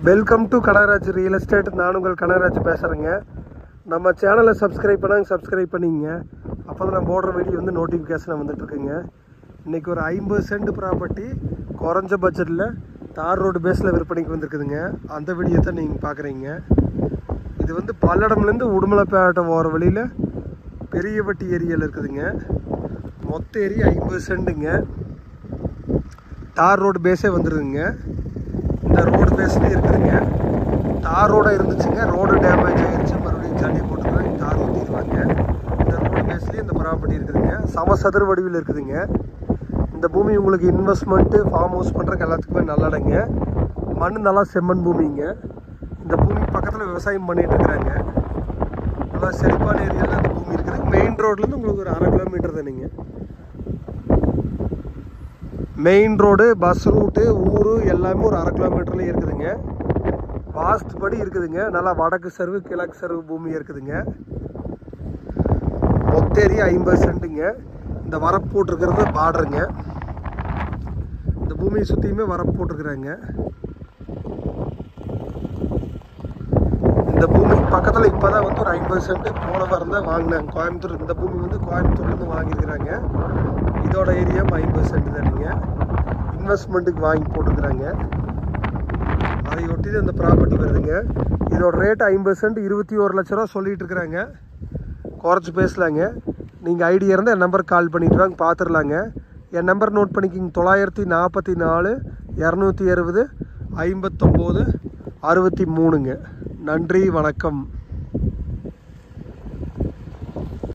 Welcome to Kanagaraj real estate. நான் உங்கள் கனகராஜ் பேசுகிறேங்க. நம்ம சேனலை சப்ஸ்கிரைப் பண்ணிங்க. அப்போ தான் நான் போடுற வீடியோ வந்து நோட்டிஃபிகேஷன் வந்துட்டுருக்குங்க. இன்றைக்கி ஒரு 50 சென்ட் ப்ராப்பர்ட்டி குறைஞ்ச பட்ஜெட்டில் தார் ரோடு பேஸில் விற்பனைக்கு வந்துருக்குதுங்க. அந்த வீடியோ தான் நீங்கள் பார்க்குறீங்க. இது வந்து பல்லடம்லேருந்து உடுமலைப்பேட்டை போகிற வழியில் பெரியவட்டி ஏரியாவில் இருக்குதுங்க. மொத்த ஏரியா 50 சென்ட்டுங்க. தார் ரோடு பேஸே வந்துடுதுங்க. இந்த ரோடு பேஸ்லேயே இருக்குதுங்க. தார் ரோடாக இருந்துச்சுங்க, ரோடு டேமேஜ் ஆகிடுச்சு, மறுபடியும் ஜல்லி போட்டுருக்காங்க, தார் ஊற்றிடுவாங்க. இந்த ரோடு பேஸ்லேயே இந்த ப்ராப்பர்ட்டி இருக்குதுங்க. சமசதுர வடிவில் இருக்குதுங்க. இந்த பூமி உங்களுக்கு இன்வெஸ்ட்மெண்ட்டு ஃபார்ம் ஹவுஸ் பண்ணுறதுக்கு எல்லாத்துக்குமே நல்லடங்க. மண் நல்லா செம்மண் பூமிங்க. இந்த பூமி பக்கத்தில் விவசாயம் பண்ணிகிட்டு இருக்கிறாங்க. நல்லா செழிப்பான ஏரியாவில் இந்த பூமி இருக்குது. மெயின் ரோட்லேருந்து உங்களுக்கு ஒரு 1/2 கிலோமீட்டர் தானுங்க. மெயின் ரோடு, பஸ் ரூட்டு, ஊர் எல்லாமே ஒரு 1/2 கிலோமீட்டர்லேயே இருக்குதுங்க. வாஸ்து படி இருக்குதுங்க. நல்லா வடக்கு சர்வு கிழக்கு சர்வு பூமி இருக்குதுங்க. மொத்த ஏரியா 50 சென்ட்டுங்க. இந்த வரப்பு போட்டிருக்கிறது பார்டருங்க. இந்த பூமியை சுற்றியுமே வரப்பு போட்டிருக்குறாங்க. இந்த பூமிக்கு பக்கத்தில் இப்போ தான் வந்து ஒரு 50 சென்ட் போன வாரம் தான் வாங்கினாங்க கோயம்புத்தூர். இந்த பூமி வந்து கோயம்புத்தூர்லேருந்து வாங்கியிருக்கிறாங்க. இதோட ஏரியா 50 சென்ட் தானுங்க. இன்வெஸ்ட்மெண்ட்டுக்கு வாங்கி போட்டுருக்குறாங்க. அதை ஒட்டி தான் இந்த ப்ராப்பர்ட்டி வருதுங்க. இதோட ரேட் 50 சென்ட் 21 லட்ச ரூபா சொல்லிகிட்டு இருக்கிறாங்க. குறைச்சி பேசலாங்க. நீங்கள் ஐடியா இருந்தால் என் நம்பருக்கு கால் பண்ணிட்டு வாங்க, பார்த்துடலாங்க. என் நம்பர் நோட் பண்ணிக்கிங்க. 944 260 59 63ங்க. நன்றி, வணக்கம்.